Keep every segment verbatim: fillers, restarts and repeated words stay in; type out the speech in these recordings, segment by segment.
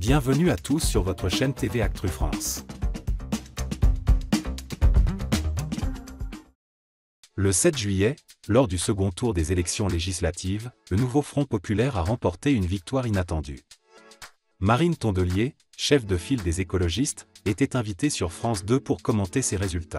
Bienvenue à tous sur votre chaîne T V Actu France. Le sept juillet, lors du second tour des élections législatives, le nouveau Front populaire a remporté une victoire inattendue. Marine Tondelier, chef de file des écologistes, était invitée sur France deux pour commenter ses résultats.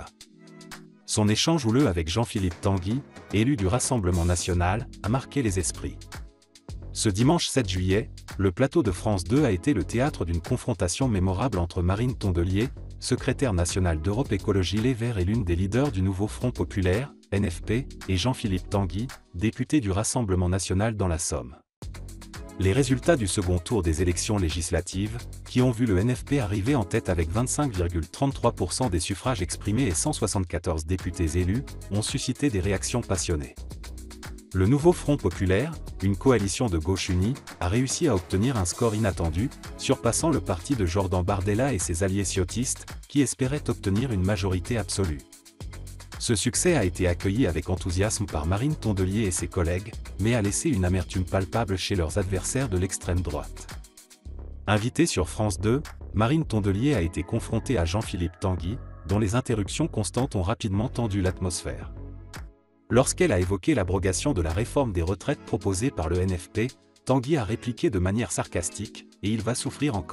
Son échange houleux avec Jean-Philippe Tanguy, élu du Rassemblement national, a marqué les esprits. Ce dimanche sept juillet, le plateau de France deux a été le théâtre d'une confrontation mémorable entre Marine Tondelier, secrétaire nationale d'Europe Écologie Les Verts et l'une des leaders du nouveau Front populaire, N F P, et Jean-Philippe Tanguy, député du Rassemblement national dans la Somme. Les résultats du second tour des élections législatives, qui ont vu le N F P arriver en tête avec vingt-cinq virgule trente-trois pour cent des suffrages exprimés et cent soixante-quatorze députés élus, ont suscité des réactions passionnées. Le nouveau Front populaire, une coalition de gauche unie, a réussi à obtenir un score inattendu, surpassant le parti de Jordan Bardella et ses alliés ciotistes, qui espéraient obtenir une majorité absolue. Ce succès a été accueilli avec enthousiasme par Marine Tondelier et ses collègues, mais a laissé une amertume palpable chez leurs adversaires de l'extrême droite. Invitée sur France deux, Marine Tondelier a été confrontée à Jean-Philippe Tanguy, dont les interruptions constantes ont rapidement tendu l'atmosphère. Lorsqu'elle a évoqué l'abrogation de la réforme des retraites proposée par le N F P, Tanguy a répliqué de manière sarcastique « Et il va souffrir encore ».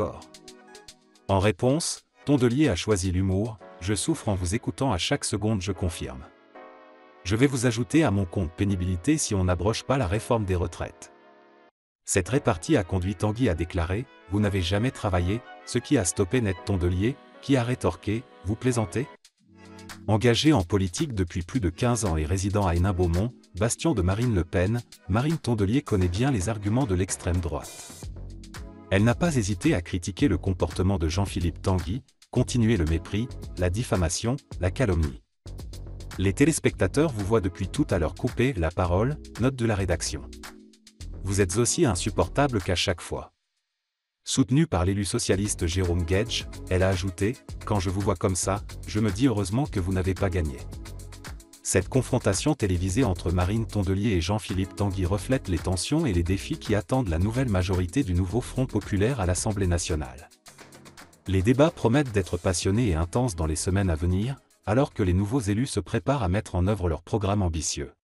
En réponse, Tondelier a choisi l'humour « Je souffre en vous écoutant à chaque seconde, je confirme. Je vais vous ajouter à mon compte pénibilité si on n'abroge pas la réforme des retraites ». Cette répartie a conduit Tanguy à déclarer « Vous n'avez jamais travaillé », ce qui a stoppé net Tondelier, qui a rétorqué « Vous plaisantez ?» Engagée en politique depuis plus de quinze ans et résidant à Hénin-Beaumont, bastion de Marine Le Pen, Marine Tondelier connaît bien les arguments de l'extrême droite. Elle n'a pas hésité à critiquer le comportement de Jean-Philippe Tanguy, continuer le mépris, la diffamation, la calomnie. Les téléspectateurs vous voient depuis tout à l'heure couper la parole, note de la rédaction. Vous êtes aussi insupportable qu'à chaque fois. Soutenue par l'élu socialiste Jérôme Guedj, elle a ajouté « Quand je vous vois comme ça, je me dis heureusement que vous n'avez pas gagné ». Cette confrontation télévisée entre Marine Tondelier et Jean-Philippe Tanguy reflète les tensions et les défis qui attendent la nouvelle majorité du nouveau Front populaire à l'Assemblée nationale. Les débats promettent d'être passionnés et intenses dans les semaines à venir, alors que les nouveaux élus se préparent à mettre en œuvre leur programme ambitieux.